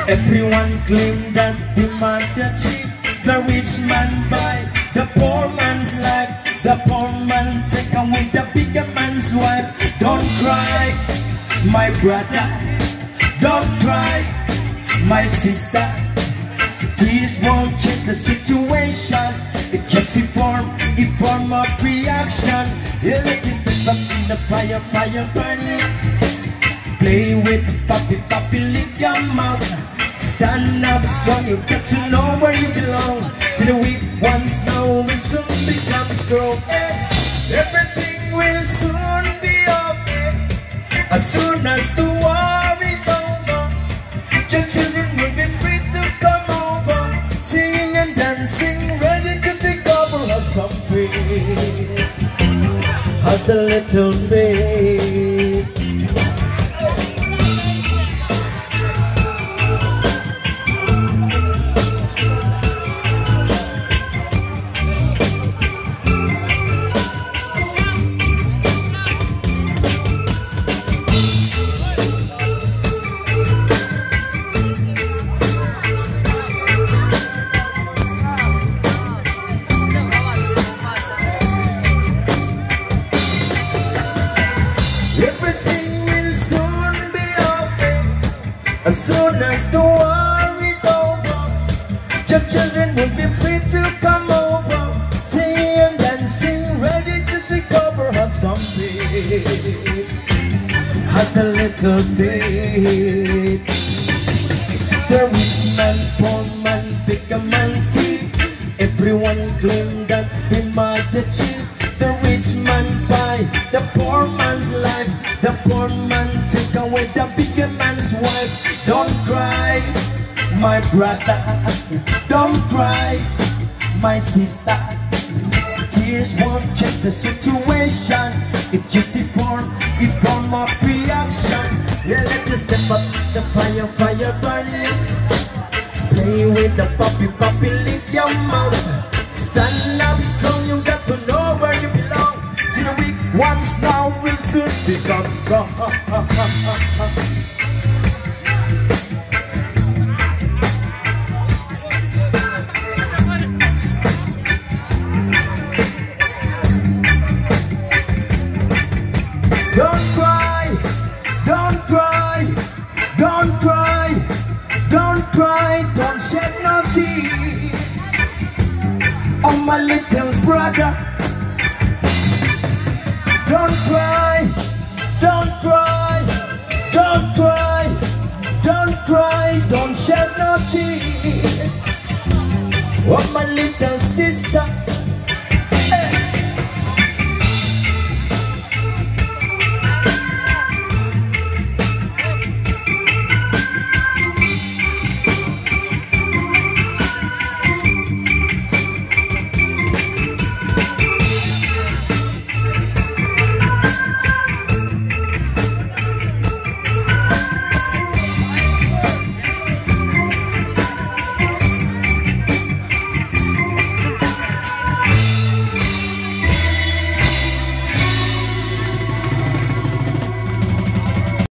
Everyone claim that the man the cheap. The rich man buy the poor man's life. The poor man take away the bigger man's wife. Don't cry, my brother. Don't cry, my sister. Tears won't change the situation. It's just a form of reaction. You let me step up in the fire, fire burning. Play with puppy, puppy, lick your mouth. Stand up strong, you got to know where you belong. See the weak ones now will soon become strong. Everything will soon be okay. As soon as the war is over, your children will be free to come over, singing and dancing, ready to take over. Have some faith, have a little faith. As soon as the war is over, your children will be free to come over, singing and dancing, ready to take over. Have some faith, have a little faith. The rich man, poor man, bigger man, thief. Everyone claim that they might achieve. The rich man buy the poor man's life. The poor man take away the bigger man's wife. Don't cry, my brother. Don't cry, my sister. Tears won't change the situation. It's just a form of reaction. Yeah, let us step up the fire, fire burning. Play with the puppy, puppy, lick your mouth. Stand up strong, you got to know where you belong. See the weak ones now will soon become strong. Don't cry, don't cry, don't cry, don't cry, don't shed no tears. Oh my little brother, don't cry, don't cry, don't cry, don't cry, don't shed no tears. Oh my little sister,